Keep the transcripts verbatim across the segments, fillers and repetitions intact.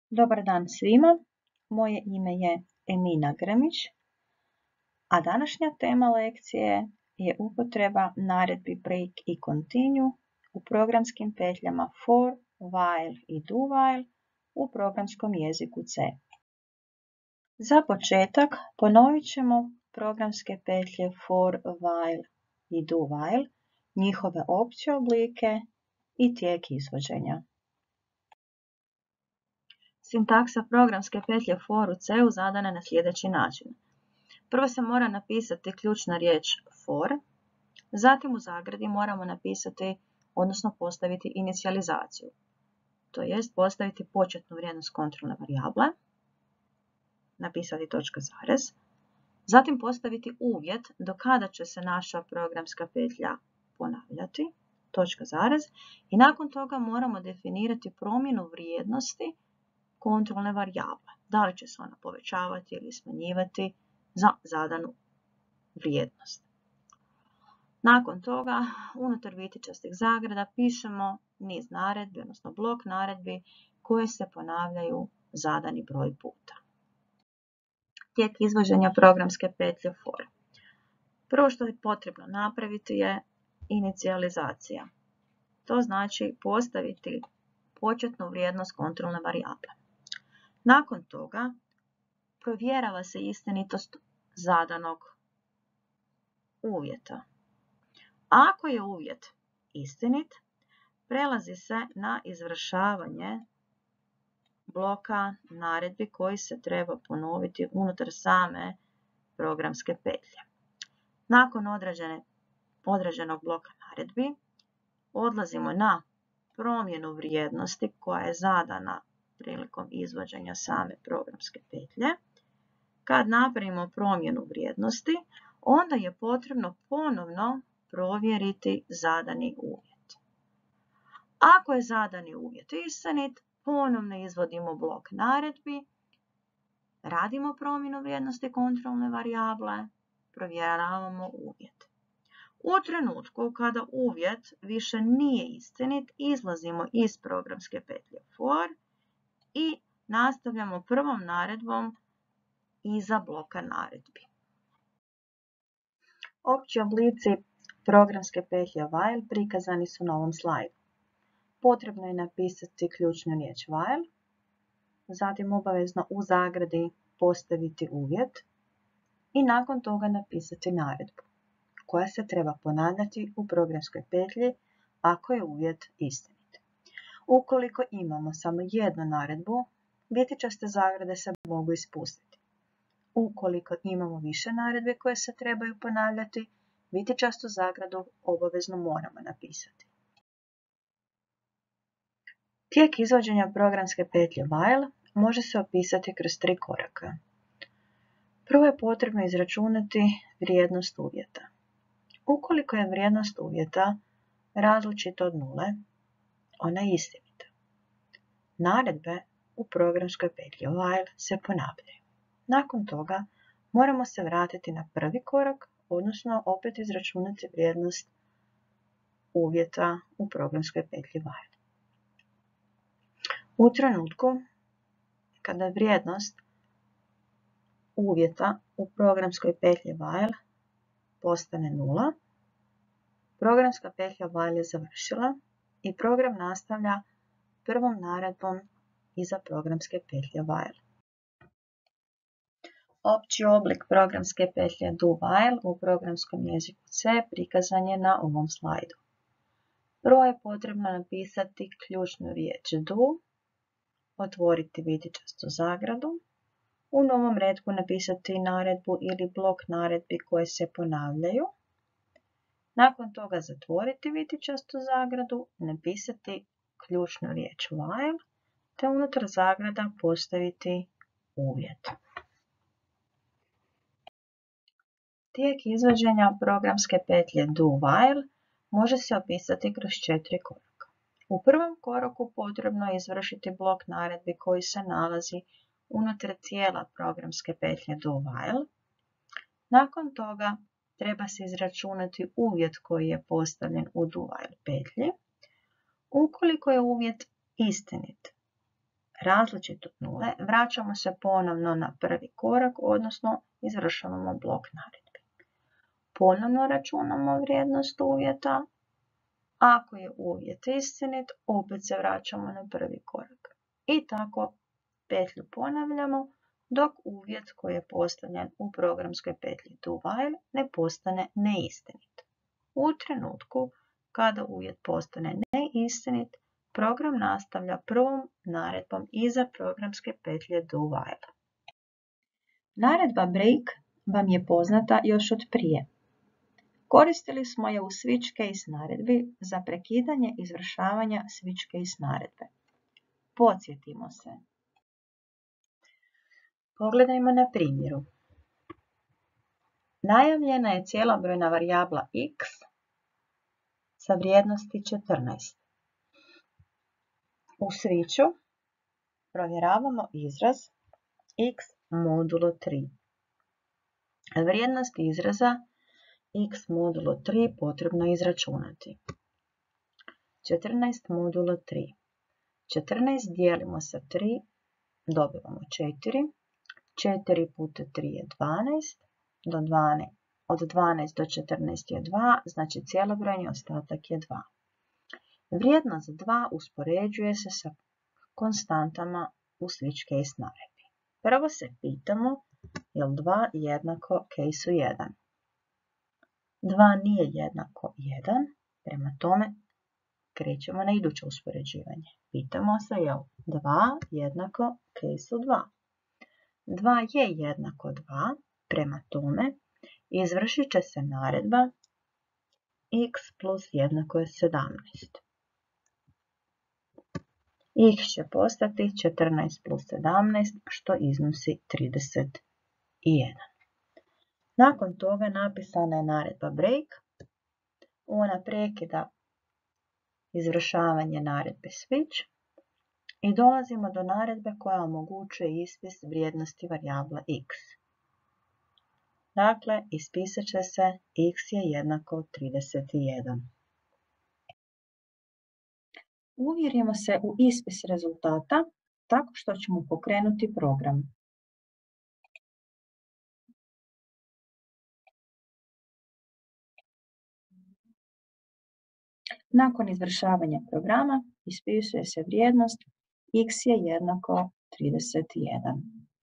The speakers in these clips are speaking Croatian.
Dobar dan svima, moje ime je Emina Grmić, a današnja tema lekcije je upotreba naredbi break i continue u programskim petljama for, while i do while u programskom jeziku C. Za početak ponovit ćemo programske petlje for, while i do while, njihove opće oblike i tijek izvođenja. Sintaksa programske petlje for u C-u zadana je na sljedeći način. Prvo se mora napisati ključna riječ for, zatim u zagradi moramo napisati, odnosno postaviti inicijalizaciju, to jest postaviti početnu vrijednost kontrolne varijable, napisati točka zarez, zatim postaviti uvjet do kada će se naša programska petlja ponavljati, točka zarez, i nakon toga moramo definirati promjenu vrijednosti kontrolne varijable. Da li će se ona povećavati ili smanjivati za zadanu vrijednost. Nakon toga, unutar vitičastih zagrada pišemo niz naredbi, odnosno blok naredbi koje se ponavljaju zadani broj puta. Tijek izvođenja programske petlje for. Prvo što je potrebno napraviti je inicijalizacija. To znači postaviti početnu vrijednost kontrolne varijable. Nakon toga provjerava se istinitost zadanog uvjeta. Ako je uvjet istinit, prelazi se na izvršavanje bloka naredbi koji se treba ponoviti unutar same programske petlje. Nakon određene, određenog bloka naredbi odlazimo na promjenu vrijednosti koja je zadana prilikom izvođenja same programske petlje. Kad napravimo promjenu vrijednosti, onda je potrebno ponovno provjeriti zadani uvjet. Ako je zadani uvjet istinit, ponovno izvodimo blok naredbi, radimo promjenu vrijednosti kontrolne varijable, provjeravamo uvjet. U trenutku kada uvjet više nije istinit, izlazimo iz programske petlje for i nastavljamo prvom naredbom iza bloka naredbi. Opći oblici programske petlje while prikazani su na ovom slajdu. Potrebno je napisati ključnu riječ while, zatim obavezno u zagradi postaviti uvjet i nakon toga napisati naredbu koja se treba ponavljati u programskoj petlji ako je uvjet istinit. Ukoliko imamo samo jednu naredbu, vitičaste zagrade se mogu ispustiti. Ukoliko imamo više naredbi koje se trebaju ponavljati, vitičastu zagradu obavezno moramo napisati. Tijek izvođenja programske petlje while može se opisati kroz tri koraka. Prvo je potrebno izračunati vrijednost uvjeta. Ukoliko je vrijednost uvjeta različita od nule, ona je istinita. Naredbe u programskoj petlji while se ponavljaju. Nakon toga moramo se vratiti na prvi korak, odnosno opet izračunati vrijednost uvjeta u programskoj petlji while. U trenutku kada vrijednost uvjeta u programskoj petlji while postane nula, programska petlja while je završila i program nastavlja prvom naredbom iza programske petlje while. Opći oblik programske petlje do while u programskom jeziku C prikazan je na ovom slajdu. Prvo je potrebno napisati ključnu riječ do, otvoriti vitičastu zagradu, u novom retku napisati naredbu ili blok naredbi koje se ponavljaju, nakon toga zatvoriti vitičastu zagradu, napisati ključnu riječ while, te unutar zagrada postaviti uvjet. Tijek izvođenja programske petlje do while može se opisati kroz četiri koraka. U prvom koraku potrebno je izvršiti blok naredbi koji se nalazi unutar cijela programske petlje do while. Nakon toga treba se izračunati uvjet koji je postavljen u do while petlji. Ukoliko je uvjet istinit, različit od nule, vraćamo se ponovno na prvi korak, odnosno izvršavamo blok naredbi. Ponovno računamo vrijednost uvjeta. Ako je uvjet istinit, opet se vraćamo na prvi korak. I tako petlju ponavljamo dok uvjet koji je postavljen u programskoj petlji do while ne postane neistinit. U trenutku kada uvjet postane neistinit, program nastavlja prvom naredbom iza programske petlje do while. Naredba break vam je poznata još od prije. Koristili smo je u switch case naredbi za prekidanje izvršavanja switch case naredbe. Podsjetimo se. Pogledajmo na primjeru. Najavljena je cijelobrojna varijabla x sa vrijednosti četrnaest. U switchu provjeravamo izraz x modulo tri. Vrijednost izraza x modulo tri potrebno izračunati. četrnaest modulo tri. četrnaest dijelimo sa tri, dobivamo četiri. četiri puta tri je dvanaest. Do dvanaest. Od dvanaest do četrnaest je dva, znači cijelobrojni ostatak je dva. Vrijednost dva uspoređuje se sa konstantama u switch case naredbi. Prvo se pitamo je li dva jednako case jedan. dva nije jednako jedan, prema tome krećemo na iduće uspoređivanje. Pitamo se je li dva jednako case dva. dva je jednako dva, prema tome izvršit će se naredba x plus jednako je sedamnaest. X će postati četrnaest plus sedamnaest, što iznosi trideset jedan. Nakon toga napisana je naredba break. Ona prekida izvršavanje naredbe switch i dolazimo do naredbe koja omogućuje ispis vrijednosti varijabla x. Dakle, ispisat će se x je jednako trideset jedan. Uvjerimo se u ispis rezultata tako što ćemo pokrenuti program. Nakon izvršavanja programa ispisuje se vrijednost x je jednako trideset jedan.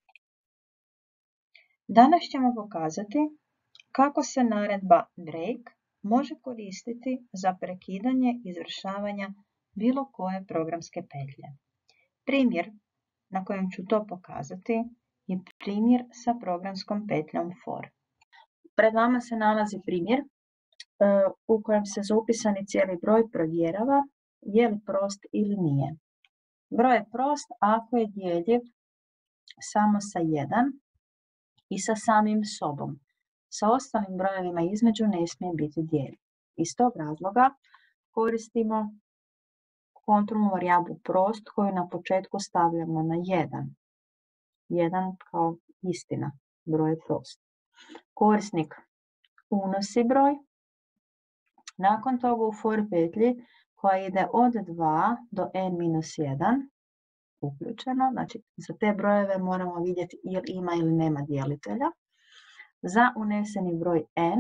Danas ćemo pokazati kako se naredba break može koristiti za prekidanje izvršavanja bilo koje programske petlje. Primjer na kojem ću to pokazati je primjer sa programskom petljom for. Pred vama se nalazi primjer u kojem se za upisani cijeli broj provjerava je li prost ili nije. Broj je prost ako je djeljiv samo sa jedan i sa samim sobom. Sa ostalim brojevima između ne smije biti djeljiv. Iz tog razloga koristimo kontrolnu varijablu prost koju na početku stavljamo na jedan. jedan kao istina, broj je prost. Korisnik unosi broj. Nakon toga u for petlji koja ide od dva do n minus jedan uključeno, znači za te brojeve moramo vidjeti ili ima ili nema djelitelja. Za uneseni broj n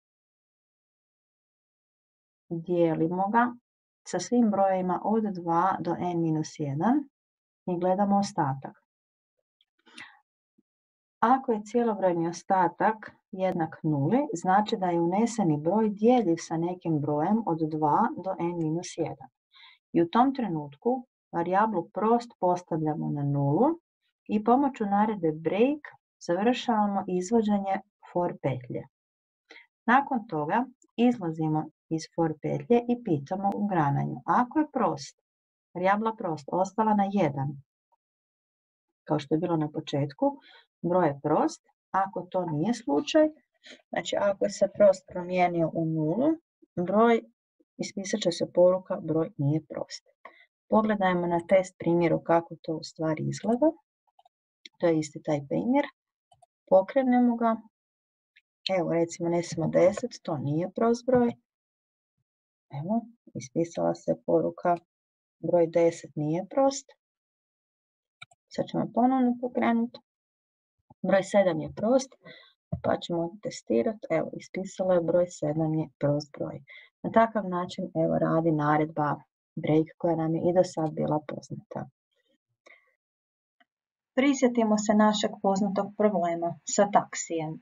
dijelimo ga sa svim brojevima od dva do n minus jedan i gledamo ostatak. Ako je cijelobrojni ostatak jednak nuli, znači da je uneseni broj djeljiv sa nekim brojem od dva do n minus jedan. I u tom trenutku varijablu prost postavljamo na nulu i pomoću naredbe break završavamo izvođenje for petlje. Nakon toga izlazimo iz for petlje i pitamo u grananju. Ako je prost, varijabla prost ostala na jedan, kao što je bilo na početku, broj je prost. Ako to nije slučaj, znači ako je se prost promijenio u nulu, broj, ispisat će se poruka broj nije prost. Pogledajmo na test primjeru kako to u stvari izgleda. To je isti taj primjer. Pokrenemo ga. Evo recimo unesemo deset, to nije prost broj. Evo, ispisala se poruka broj deset nije prost. Sad ćemo ponovno pokrenuti. Broj sedam je prost, pa ćemo testirati. Evo, ispisalo je broj sedam je prost broj. Na takav način evo radi naredba break koja nam je i do sad bila poznata. Prisjetimo se našeg poznatog problema sa taksijem.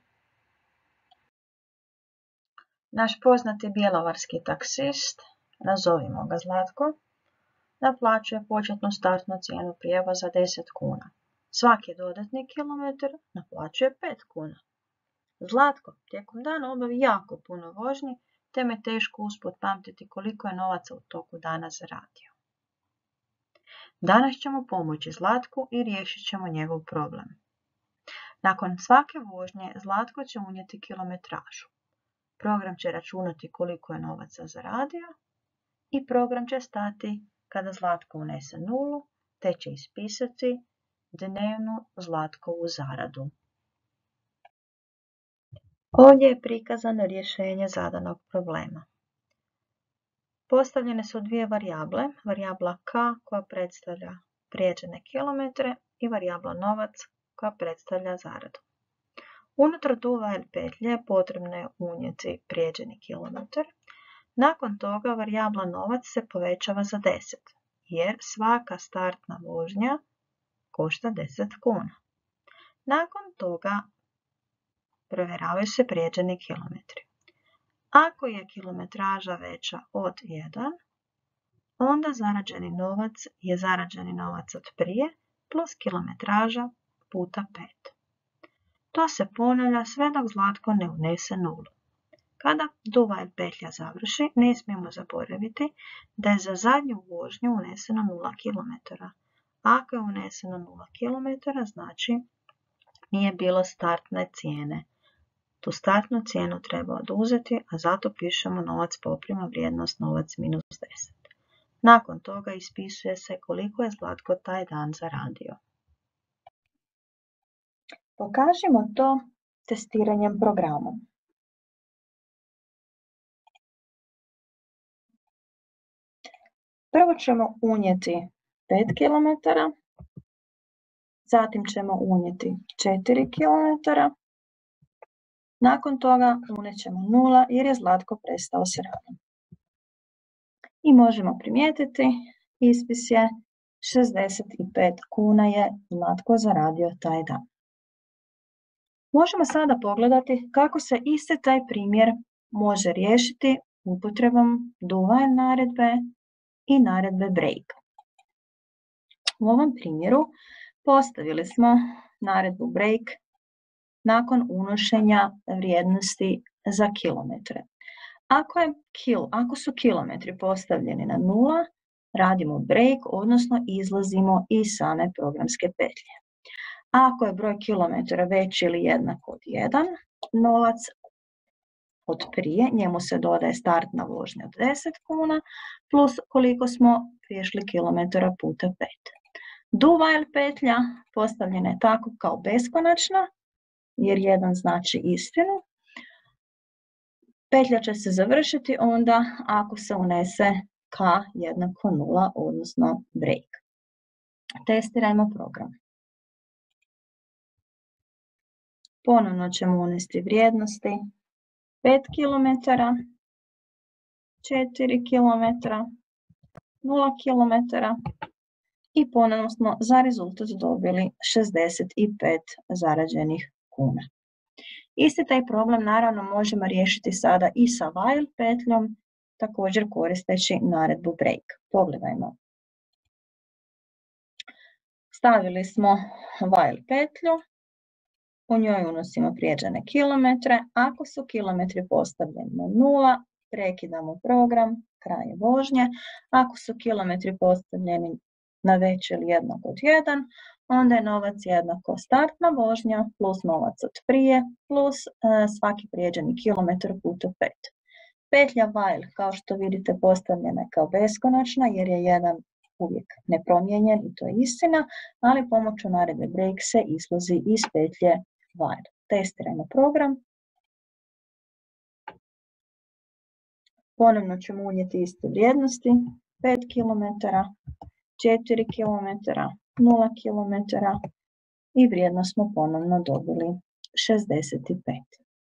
Naš poznati bjelovarski taksist, nazovimo ga Zlatko, naplaćuje početnu startnu cijenu prijevoza deset kuna. Svaki dodatni kilometar naplaćuje pet kuna. Zlatko tijekom dana obavi jako puno vožnji, te me teško usput pamtiti koliko je novaca u toku dana zaradio. Danas ćemo pomoći Zlatku i riješit ćemo njegov problem. Nakon svake vožnje Zlatko će unijeti kilometražu. Program će računati koliko je novaca zaradio i program će stati kada Zlatko unese nulu, te će ispisati dnevnu Zlatkovu zaradu. Ovdje je prikazano rješenje zadanog problema. Postavljene su dvije varijable, varijabla k koja predstavlja prijeđene kilometre i varijabla novac koja predstavlja zaradu. Unutar do while petlje potrebno je unijeti prijeđeni kilometar. Nakon toga varijabla novac se povećava za deset, jer svaka startna vožnja košta deset kuna. Nakon toga provjeravaju se prijeđeni kilometri. Ako je kilometraža veća od jedan, onda zarađeni novac je zarađeni novac od prije plus kilometraža puta pet. To se ponavlja sve dok Zlatko ne unese nulu. Kada do while petlja završi, ne smijemo zaboraviti da je za zadnju vožnju uneseno nula kilometara. Ako je uneseno nula kilometara, znači nije bilo startne cijene. Tu startnu cijenu treba oduzeti, a zato pišemo novac poprima vrijednost novac minus deset. Nakon toga ispisuje se koliko je Zlatko taj dan zaradio. Pokažimo to testiranjem programom. Prvo ćemo unijeti pet kilometara, zatim ćemo unijeti četiri kilometra, nakon toga unijećemo nula jer je Zlatko prestao s radom. I možemo primijetiti, ispis je šezdeset pet kuna je Zlatko zaradio taj dan. Možemo sada pogledati kako se isti taj primjer može riješiti upotrebom do while naredbe i naredbe break. U ovom primjeru postavili smo naredbu break nakon unošenja vrijednosti za kilometre. Ako, je kil, ako su kilometri postavljeni na nula, radimo break, odnosno izlazimo iz same programske petlje. Ako je broj kilometara veći ili jednak od jedan, novac od prije, njemu se dodaje startna vožnja od deset kuna, plus koliko smo prišli kilometara puta pet. Do while petlja postavljena je tako kao beskonačna, jer jedan znači istinu. Petlja će se završiti onda ako se unese k jednako nula, odnosno break. Testirajmo program. Ponovno ćemo unesti vrijednosti pet kilometara, četiri kilometra, nula kilometara i ponovno smo za rezultat dobili šezdeset pet zarađenih kuna. Isti taj problem naravno možemo riješiti sada i sa while petljom, također koristeći naredbu break. Pogledajmo. Stavili smo while petlju, u njoj unosimo prijeđene kilometre. Ako su kilometri postavljeni na nula, prekidamo program, kraj vožnje. Ako su kilometri postavljeni na veći ili jednak od jedan, onda je novac jednako startna vožnja plus novac od prije plus e, svaki prijeđeni kilometar puta pet. Petlja while, kao što vidite, postavljena je kao beskonačna jer je jedan uvijek nepromijenjen i to je istina, ali pomoću naredbe break se izlazi iz petlje while. Testirajmo program. Ponovno ćemo unijeti iste vrijednosti, pet kilometara, četiri kilometra, nula kilometara i vrijednost smo ponovno dobili šezdeset pet.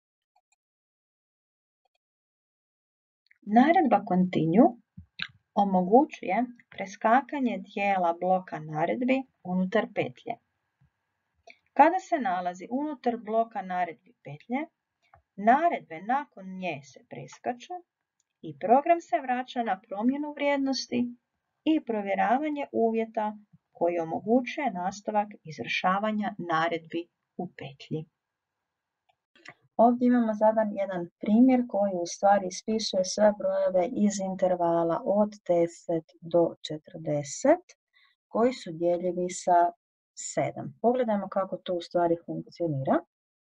Naredba continue omogućuje preskakanje dijela bloka naredbi unutar petlje. Kada se nalazi unutar bloka naredbi petlje, naredbe nakon nje se preskaču i program se vraća na promjenu vrijednosti i provjeravanje uvjeta koji omogućuje nastavak izvršavanja naredbi u petlji. Ovdje imamo zadan jedan primjer koji u stvari ispisuje sve brojeve iz intervala od deset do četrdeset koji su djeljivi sa sedam. Pogledajmo kako to u stvari funkcionira.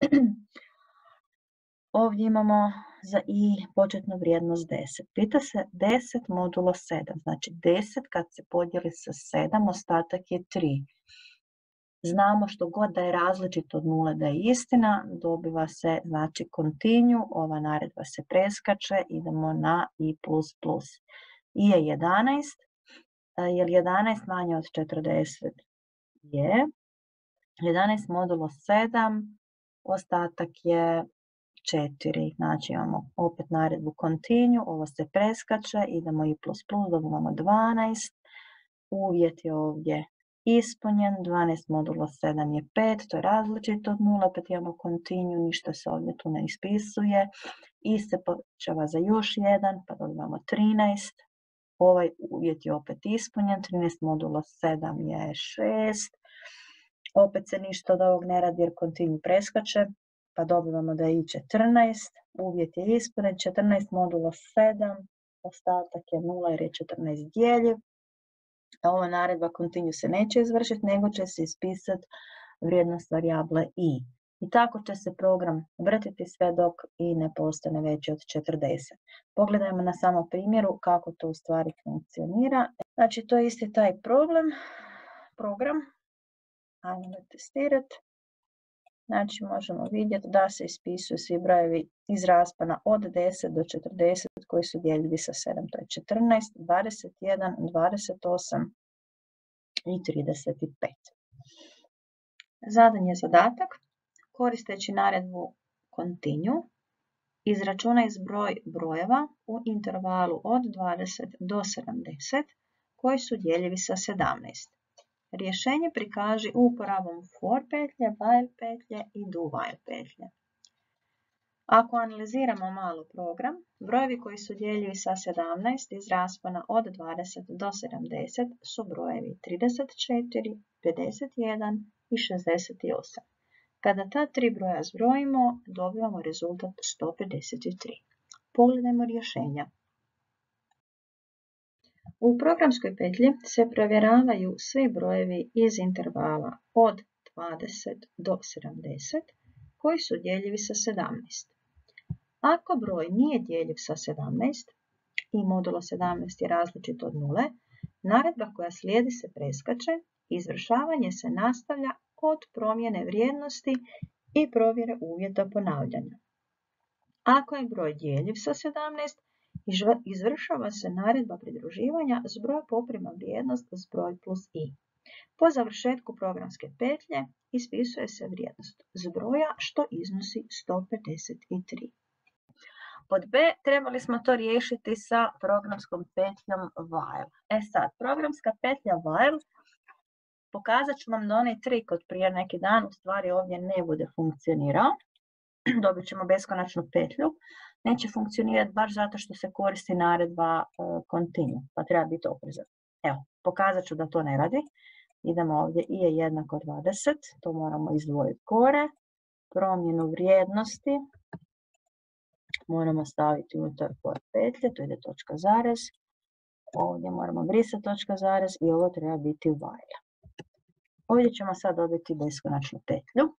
Ovdje imamo za i početnu vrijednost deset. Pita se deset modulo sedam. Znači deset kad se podijeli sa sedam, ostatak je tri. Znamo što god da je različito od nule da je istina, dobiva se znači continue, ova naredba se preskače, idemo na i plus plus. I je jedanaest, je li jedanaest manje od četrdeset? Je. jedanaest modulo sedam, ostatak je četiri. Znači imamo opet naredbu continue, ovo se preskače, idemo i plus plus, dobivamo dvanaest. Uvjet je ovdje ispunjen, dvanaest modulo sedam je pet, to je različito od nula, opet imamo continue, ništa se ovdje tu ne ispisuje. I se povećava za još jedan, pa dobivamo trinaest. Ovaj uvjet je opet ispunjen, trinaest modulo sedam je šest. Opet se ništa od ovog ne radi jer continue preskače, pa dobivamo da je i četrnaest. Uvjet je ispunjen, četrnaest modulo sedam, ostatak je nula jer je četrnaest djeljiv. Ova naredba continue se neće izvršiti, nego će se ispisati vrijednost varijable i. I tako će se program vrtiti sve dok i ne postane veći od četrdeset. Pogledajmo na samom primjeru kako to u stvari funkcionira. Znači to je isti taj problem, program. Ajmo ga testirati. Znači možemo vidjeti da se ispisuju svi brojevi iz raspona od deset do četrdeset koji su djeljivi sa sedam. To je četrnaest, dvadeset jedan, dvadeset osam i trideset pet. Zadan je zadatak. Koristeći naredbu continue, izračunaj zbroj brojeva u intervalu od dvadeset do sedamdeset koji su djeljivi sa sedamnaest. Rješenje prikaži uporabom for petlje, while petlje i do while petlje. Ako analiziramo malo program, brojevi koji su djeljivi sa sedamnaest iz raspona od dvadeset do sedamdeset su brojevi trideset četiri, pedeset jedan i šezdeset osam. Kada ta tri broja zbrojimo, dobivamo rezultat sto pedeset tri. Pogledajmo rješenja. U programskoj petlji se provjeravaju svi brojevi iz intervala od dvadeset do sedamdeset koji su djeljivi sa sedamnaest. Ako broj nije djeljiv sa sedamnaest i modulo sedamnaest je različit od nule, naredba koja slijedi se preskače i izvršavanje se nastavlja od promjene vrijednosti i provjere uvjeta ponavljanja. Ako je broj djeljiv sa sedamnaest, izvršava se naredba pridruživanja, zbroj poprima vrijednost zbroj plus i. Po završetku programske petlje ispisuje se vrijednost zbroja što iznosi sto pedeset tri. Pod B trebali smo to riješiti sa programskom petljom while. E sad, programska petlja while, pokazat ću vam da onaj trik od prije neki dan u stvari ovdje ne bude funkcionirao. Dobit ćemo beskonačnu petlju. Neće funkcionirati baš zato što se koristi naredba uh, continue, pa treba biti oprezan. Evo, pokazat ću da to ne radi. Idemo ovdje i je jednako dvadeset, to moramo izdvojiti gore. Promjenu vrijednosti moramo staviti unutar for petlje, to ide točka zarez. Ovdje moramo brisati točka zarez i ovo treba biti while. Ovdje ćemo sad dobiti beskonačnu petlju.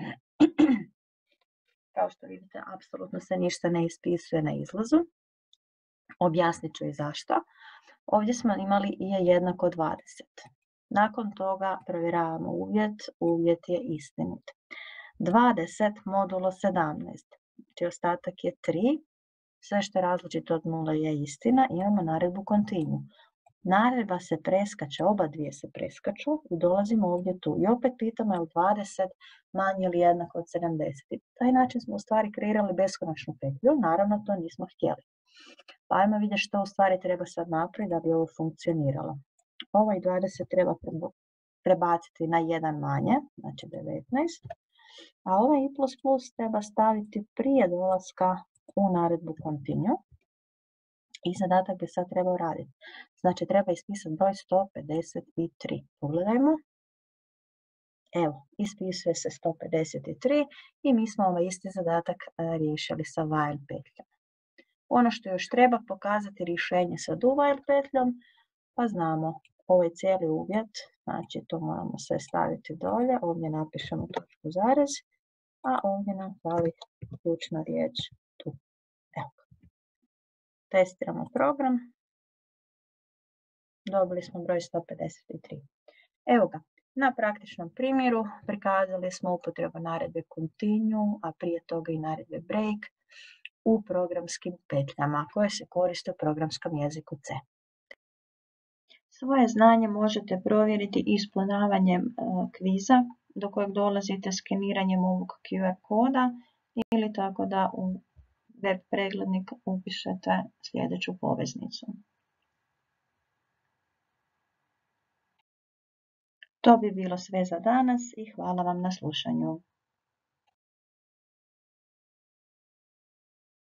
Kao što vidite, apsolutno se ništa ne ispisuje na izlazu. Objasnit ću i zašto. Ovdje smo imali i je jednako dvadeset. Nakon toga provjeravamo uvjet, uvjet je istinit. dvadeset modulo sedamnaest, znači ostatak je tri. Sve što je različito od nula je istina, imamo naredbu continue. Naredba se preskače, oba dvije se preskaču i dolazimo ovdje tu. I opet pitamo je li dvadeset manje ili jednako od sedamdeset. Na taj način smo u stvari kreirali beskonačnu petlju, naravno to nismo htjeli. Pa ajmo vidjeti što u stvari treba sad napraviti da bi ovo funkcioniralo. Ovaj dvadeset treba prebaciti na jedan manje, znači devetnaest, a ovaj i plus plus treba staviti prije dolaska u naredbu continue. I zadatak bi sad trebao raditi. Znači treba ispisati broj sto pedeset tri. Pogledajmo. Evo, ispisuje se sto pedeset tri i mi smo ovaj isti zadatak riješili sa while petljom. Ono što još treba pokazati rješenje sa do while petljom, pa znamo ovaj cijeli uvjet, znači to moramo sve staviti dolje, ovdje napišemo točku zarez, a ovdje nam fali ključna riječ tu. Evo. Testiramo program. Dobili smo broj sto pedeset tri. Evo ga, na praktičnom primjeru prikazali smo upotrebu naredbe continue, a prije toga i naredbe break u programskim petljama koje se koriste u programskom jeziku C. Svoje znanje možete provjeriti ispunjavanjem kviza do kojeg dolazite skeniranjem ovog Q R koda ili tako da u web preglednik upišete sljedeću poveznicu. To bi bilo sve za danas i hvala vam na slušanju.